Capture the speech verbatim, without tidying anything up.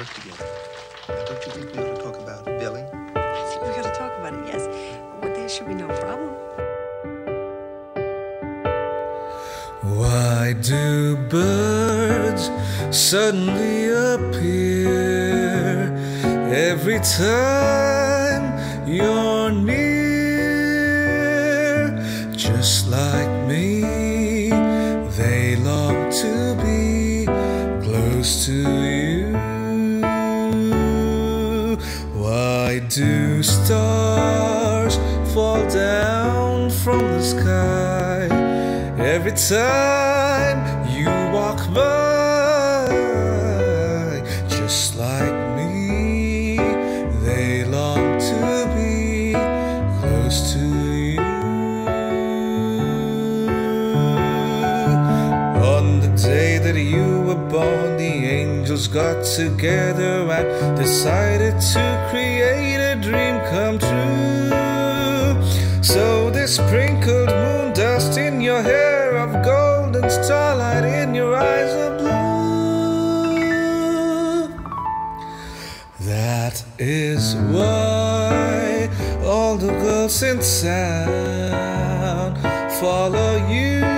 work together. Now, don't you think we ought to talk about billing? I think we got to talk about it, yes. Well, there should be no problem. Why do birds suddenly appear every time you're near? Just like me, they long to be close to you. Why do stars fall down from the sky every time you walk by? Just like me, they long to be close to you. On the day that you were born, the angels got together and decided to create a dream come true. So they sprinkled moon dust in your hair of gold and starlight in your eyes of blue. That is why all the girls in town follow you.